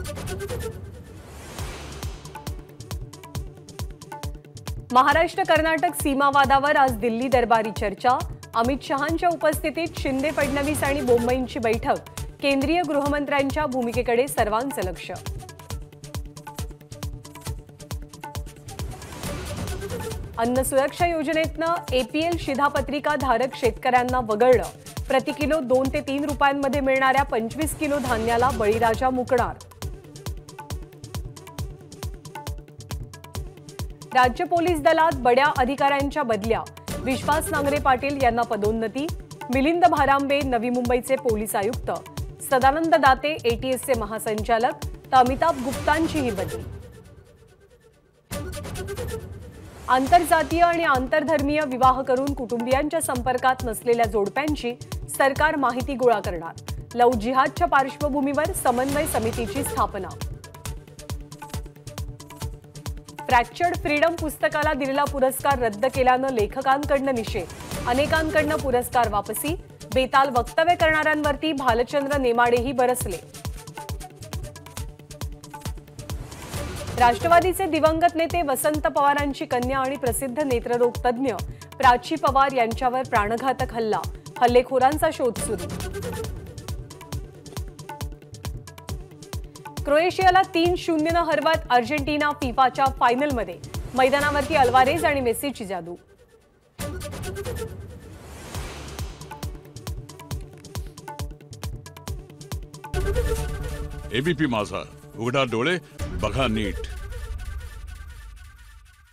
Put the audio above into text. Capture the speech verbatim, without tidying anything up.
महाराष्ट्र कर्नाटक सीमावादावर आज दिल्ली दरबारी चर्चा। अमित शहांच्या उपस्थितीत शिंदे फडणवीस आणि बोम्मईंची बैठक। केंद्रीय गृहमंत्र्यांच्या भूमिकेकडे सर्वांचं लक्ष। अन्न सुरक्षा योजनेतनं एपीएल शिधापत्रिका धारक शेतकऱ्यांना वगळलं। प्रति किलो दोन ते तीन रुपयांमध्ये मिळणाऱ्या पंचवीस किलो धान्याला बळीराजा मुकणार। राज्य पोलीस दलात बड्या अधिकाऱ्यांच्या बदल्या। विश्वास नांगरे पाटील यांना पदोन्नती। मिलिंद भारांबे नवी मुंबईचे पोलीस आयुक्त। सदानंद दाते एटीएसचे महासंचालक तर अमिताभ गुप्तांची ही बदली। आंतरजातीय आणि आंतरधर्मीय विवाह करून कुटुंबियांच्या संपर्कात नसलेल्या जोडप्यांची सरकार माहिती गोळा करणार। लव्ह जिहादच्या पार्श्वभूमीवर समन्वय समितीची स्थापना। फ्रॅक्चर्ड फ्रीडम पुस्तकाला दिलेला पुरस्कार रद्द केल्यानं लेखकांकडनं निषेध। अनेकांकडनं पुरस्कार वापसी। बेताल वक्तव्य करणाऱ्यांवरती भालचंद्र नेमाडेही बरसले। राष्ट्रवादीचे दिवंगत नेते वसंत पवारांची कन्या आणि प्रसिद्ध नेत्ररोग तज्ज्ञ प्राची पवार यांच्यावर प्राणघातक हल्ला। हल्लेखोरांचा शोध सुरू। क्रोएशियाला तीन शून्यनं हरवत अर्जेंटिना फिफाच्या फायनलमध्ये। मैदानावरती अल्वारेज आणि मेसीची जादू। एबीपी माझा, उघडा डोळे बघा नीट।